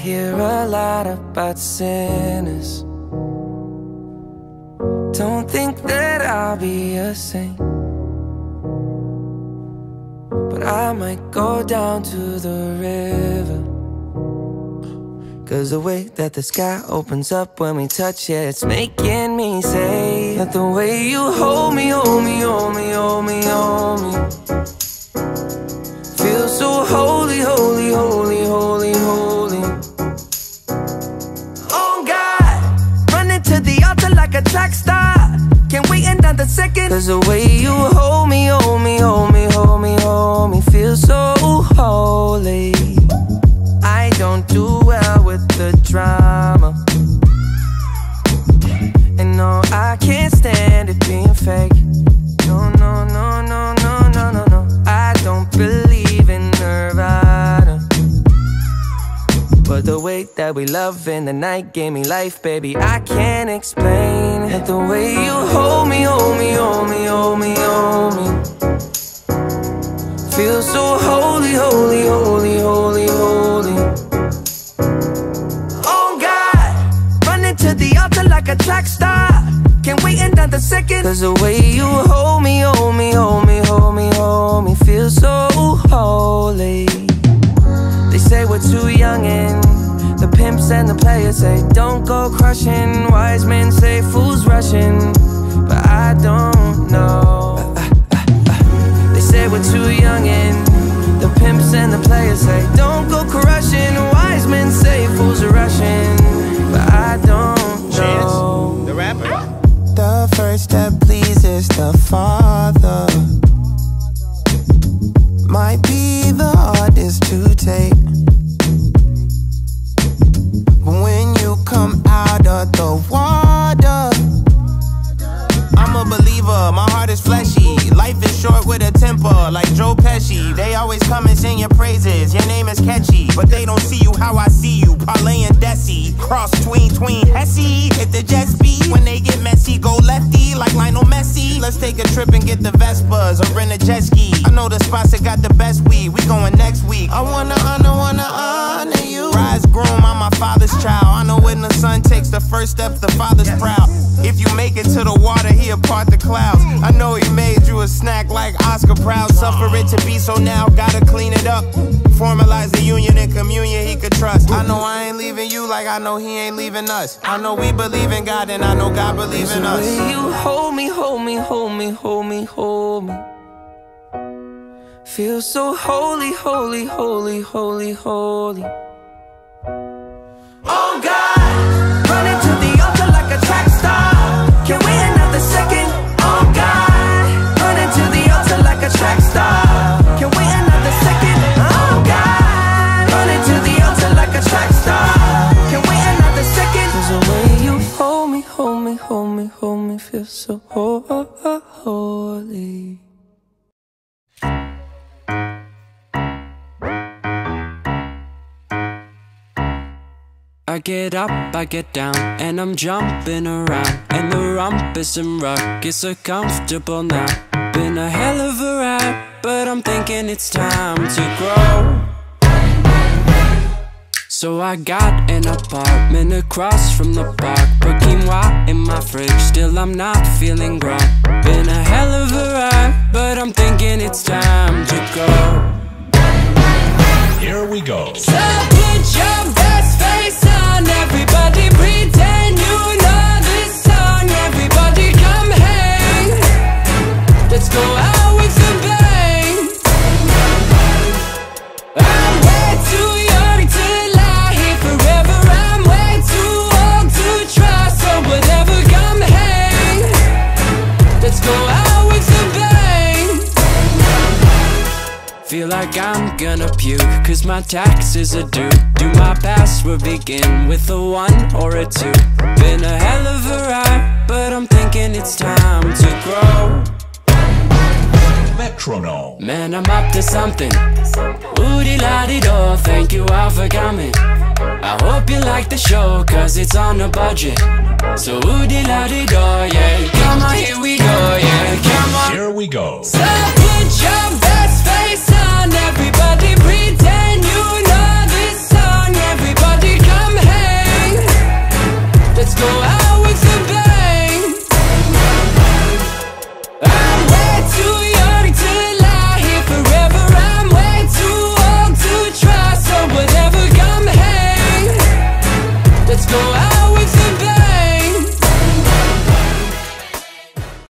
hear a lot about sinners. Don't think that I'll be a saint, but I might go down to the river. 'Cause the way that the sky opens up when we touch it, it's making me say that the way you hold me, hold me, hold me, hold me, hold me, feels so holy, holy, holy, holy, holy. Oh God, running to the altar like a track star, can't wait another second. 'Cause the way you hold me, hold me, hold me, hold me, hold me, feels so holy. I don't do well with the drama, and no, I can't stand it being fake. No, no, no, no, no, no, no, no. I don't believe in Nirvana, but the way that we love in the night gave me life, baby. I can't explain it. The way you hold me, hold me, hold me, hold me, hold me, feels so holy, holy, holy, holy, holy. Oh God, running to the altar like a track star, can't wait another second. 'Cause the way you hold me, hold me, hold me, hold me, hold me, feels so holy. They say we're too young and the pimps and the players say don't go crushing. Wise men say fools rushing, but I don't know. They say we're too young and the pimps and the players say don't go crushing. Wise men say fools are rushing, but I don't know. Chance, the rapper. The first step pleases the Father, might be the hardest to take, but when you come out of the water, I'm a believer, my heart is fleshy. Life is short with a temper, like Joe Pesci. They always come and sing your praises, your name is catchy, but they don't see you how I see you. Parlay and Desi, cross tween Hesse. Hit the jet speed, when they get messy, go lefty like Lionel Messi. Let's take a trip and get the Vespas or rent a jet ski. I know the spots that got the best weed, we going next week. I wanna honor you. Rise groom, I'm my father's child. I know when the son takes the first step, the father's proud. If you make it to the water, he'll part the clouds. I know he made you a snack like Oscar Proud. Suffer it to be, so now gotta clean it up. Formalize the union and communion he could trust. I know I ain't leaving you like I know he ain't leaving us. I know we believe in God and I know God believes in us. The way you hold me, hold me, hold me, hold me, hold me, feels so holy, holy, holy, holy, holy. Oh God, running to the altar like a track star, can't wait another second. Oh God, running to the altar like a track star, can't wait another second. Oh God, running to the altar like a track star, can't wait another second. 'Cause the way you hold me, hold me, hold me, hold me, feels so holy. I get up, I get down, and I'm jumping around, and the rumpus and rug is so comfortable now. Been a hell of a ride, but I'm thinking it's time to grow. So I got an apartment across from the park, put quinoa in my fridge, still I'm not feeling right. Been a hell of a ride, but I'm thinking it's time to go. Here we go. So put your best face on, everybody pretend you know this song. Everybody come hang, let's go out with a bang. I'm way too young to lie here forever, I'm way too old to try. So whatever, come hang, let's go out with a bang. Feel like I'm gonna puke, 'cause my taxes are due. Do my password begin with a 1 or a 2? Been a hell of a ride, but I'm thinking it's time to grow. Metronome. Man, I'm up to something. Ooh-dee-la-dee-do, thank you all for coming. I hope you like the show, 'cause it's on a budget. So ooh-dee-la-dee-do, yeah. Come on, here we go, yeah. Come on. Here we go. So